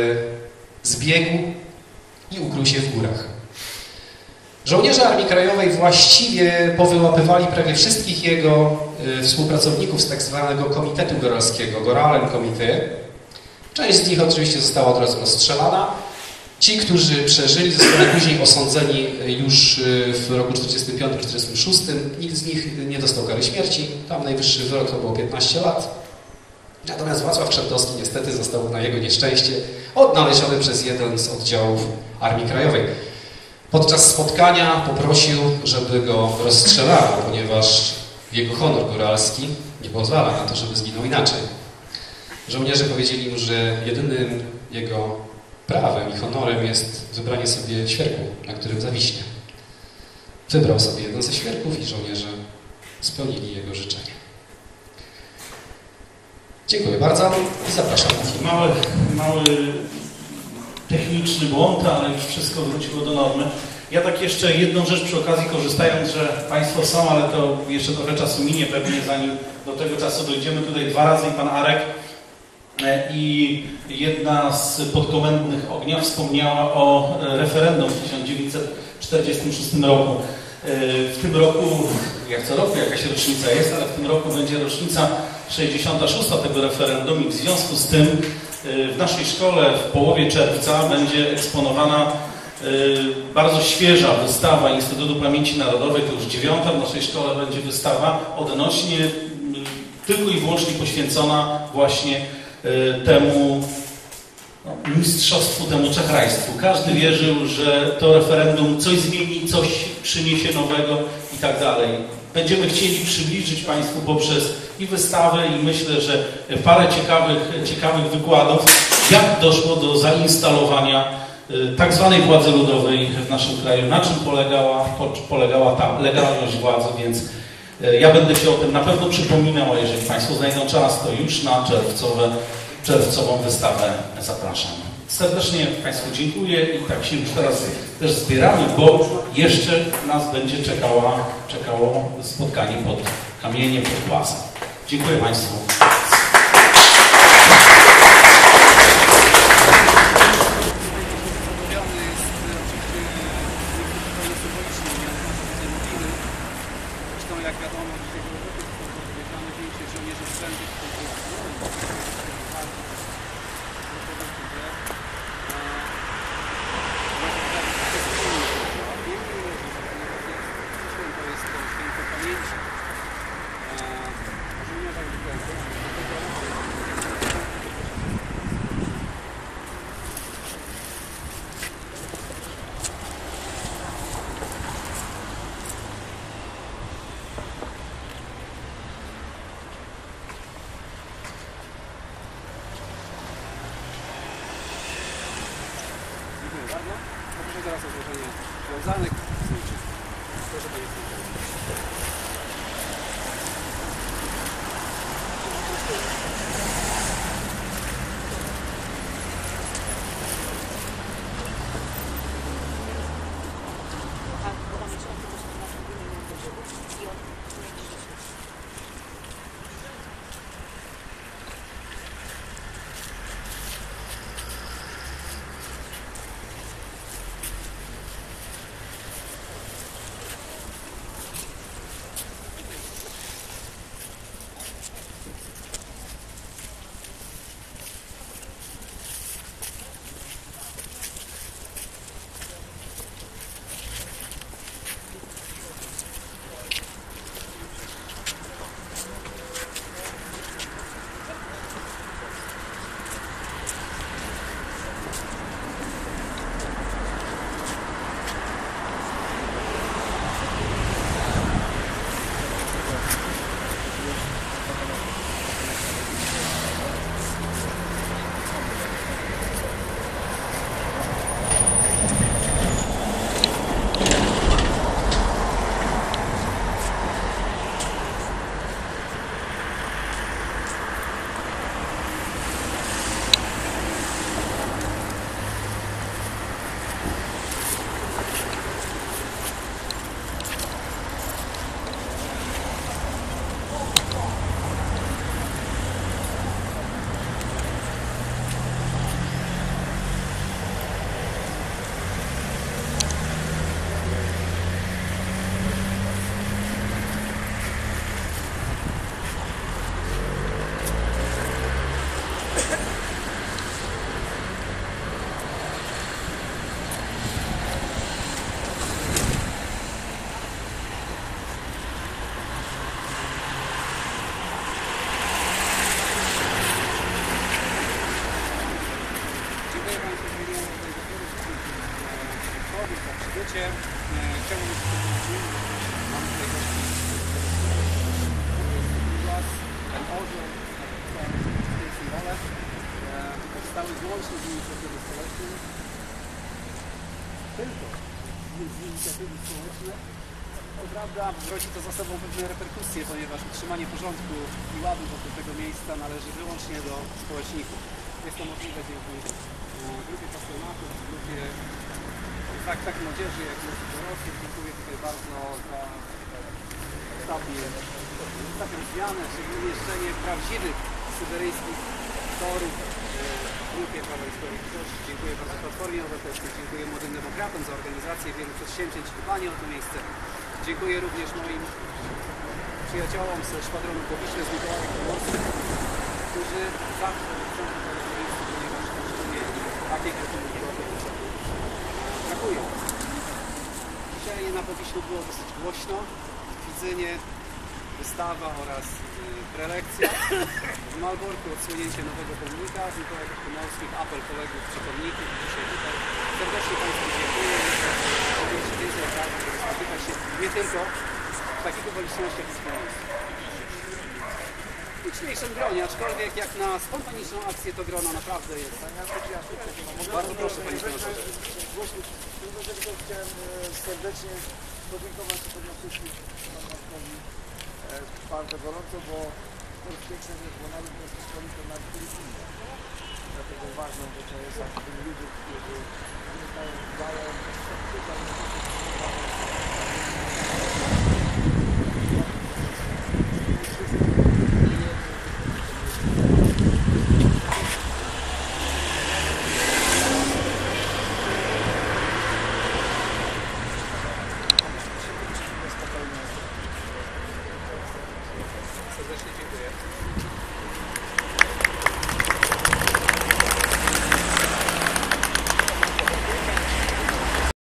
zbiegł i ukrył się w górach. Żołnierze Armii Krajowej właściwie powyłapywali prawie wszystkich jego y, współpracowników z tak zwanego Komitetu Góralskiego, Goralen Komitee. Część z nich oczywiście została od razu rozstrzelana. Ci, którzy przeżyli, zostali później osądzeni już w roku czterdziestym piątym czterdziestym szóstym. Nikt z nich nie dostał kary śmierci. Tam najwyższy wyrok to było piętnaście lat. Natomiast Wacław Krzeptowski niestety został na jego nieszczęście odnaleziony przez jeden z oddziałów Armii Krajowej. Podczas spotkania poprosił, żeby go rozstrzelano, ponieważ jego honor góralski nie pozwala na to, żeby zginął inaczej. Żołnierze powiedzieli mu, że jedynym jego prawem i honorem jest wybranie sobie świerku, na którym zawiśnie. Wybrał sobie jeden ze świerków i żołnierze spełnili jego życzenie. Dziękuję bardzo i zapraszam. Mały, mały techniczny błąd, ale już wszystko wróciło do normy. Ja tak jeszcze jedną rzecz przy okazji, korzystając, że Państwo są, ale to jeszcze trochę czasu minie pewnie, zanim do tego czasu dojdziemy. Tutaj dwa razy i Pan Arek i jedna z podkomendnych ognia wspomniała o referendum w tysiąc dziewięćset czterdziestym szóstym roku. W tym roku, jak co roku jakaś rocznica jest, ale w tym roku będzie rocznica sześćdziesiąta szósta tego referendum i w związku z tym w naszej szkole w połowie czerwca będzie eksponowana bardzo świeża wystawa Instytutu Pamięci Narodowej, to już dziewiąta w naszej szkole będzie wystawa odnośnie tylko i wyłącznie poświęcona właśnie temu no, mistrzostwu, temu czachrajstwu. Każdy wierzył, że to referendum coś zmieni, coś przyniesie nowego i tak dalej. Będziemy chcieli przybliżyć Państwu poprzez i wystawę, i myślę, że parę ciekawych, ciekawych wykładów, jak doszło do zainstalowania tak zwanej władzy ludowej w naszym kraju, na czym polegała, polegała ta legalność władzy, więc ja będę się o tym na pewno przypominał, a jeżeli Państwo znajdą czas, to już na czerwcowe, czerwcową wystawę zapraszam. Serdecznie Państwu dziękuję i tak się już teraz też zbieramy, bo jeszcze nas będzie czekała, czekało spotkanie pod kamieniem, pod łasem. Dziękuję Państwu. Jak wiadomo, dzisiaj w Europie są rozwiązane większe żołnierze wszędzie. zdjęć. Może nie tak wygląda. Dziękuję bardzo. Poproszę teraz o złożenie wiązanek. Proszę Panie Chciałbym powiedzieć, mam tutaj glas, ten orzeł, te symbole, powstały wyłącznie z inicjatywy społecznej. Tylko z inicjatywy społecznej. Co prawda rodzi to za sobą pewne reperkusje, ponieważ utrzymanie porządku i ładu wokół tego miejsca należy wyłącznie do społeczników. Jest to możliwe dzięki grupie pasjonatów, grupie tak, tak młodzieży, jak i dorosłych. Dziękuję tutaj bardzo za ostatnie, ostatnią zmianę, czyli umieszczenie prawdziwych syberyjskich torów w grupie Prawa i Sprawiedliwości. Dziękuję bardzo Platformie Obywatelskiej, dziękuję Młodym Demokratom za organizację wielu przedsięwzięć i dbanie o to miejsce. Dziękuję również moim przyjaciołom ze szwadronu Powiśle z Mikołaja Pomorskim, którzy zawsze chcą to miejsce, ponieważ szczególnie takiej kultury brakuje. Dzisiaj na Powiślu było dosyć głośno. W Widzynie wystawa oraz y, prelekcja. W Malborku odsłonięcie nowego pomnika z Mikołaja Pomorskich, apel kolegów przy pomniku. Dzisiaj tutaj serdecznie Państwu dziękuję. Oczywiście więcej okazji, żeby spotykać się nie tylko w takich okolicznościach wspólnych. W liczniejszym gronie, aczkolwiek jak na spontaniczną akcję to grono naprawdę jest. Bardzo proszę Panie Senatorze. Tylko chciałem serdecznie podziękować pewno wszystkim Panowi bardzo gorąco, bo to jest piękna rzecz, bo nawet jest stolicy na Filipinach. Dlatego ważną rzeczą jest, aby ludzie, którzy pamiętają, dają,